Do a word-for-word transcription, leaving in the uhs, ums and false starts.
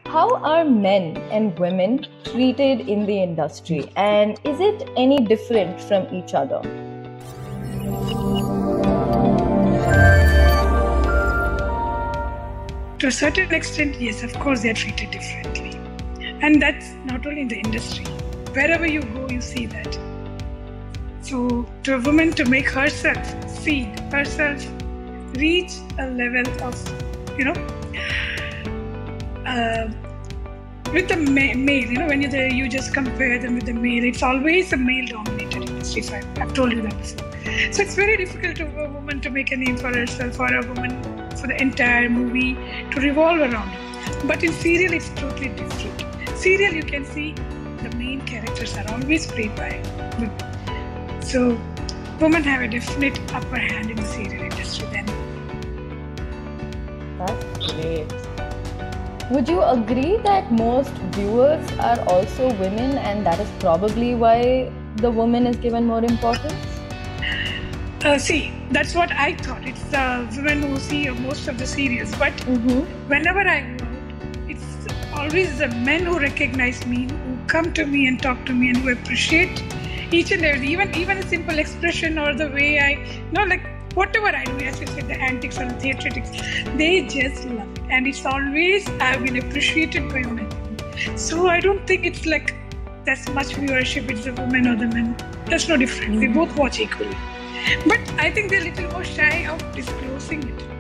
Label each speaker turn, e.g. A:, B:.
A: How are men and women treated in the industry, and is it any different from each other?
B: To a certain extent, yes, of course, they are treated differently. And that's not only in the industry. Wherever you go, you see that. So, to a woman to make herself see herself reach a level of, you know, uh, with the ma- male, you know, when you you just compare them with the male, it's always a male-dominated industry. So I've, I've told you that before. So it's very difficult for a woman to make a name for herself, or a woman for the entire movie to revolve around it. But in serial, it's totally different. Serial, you can see the main characters are always played by women. So women have a definite upper hand in the serial industry then.
A: That's great. Would you agree that most viewers are also women, and that is probably why the woman is given more importance?
B: Uh, see, that's what I thought. It's the women who see most of the serials. But
A: Mm-hmm.
B: whenever I work, it's always the men who recognize me, who come to me and talk to me, and who appreciate each and every, even even a simple expression or the way I, you know, like whatever I do, as you said, the antics or the theatrics, they just love it. And it's always, I've been appreciated by women. So I don't think it's like there's much viewership, it's the women or the men. There's no difference. Mm-hmm. They both watch equally. But I think they're a little more shy of disclosing it.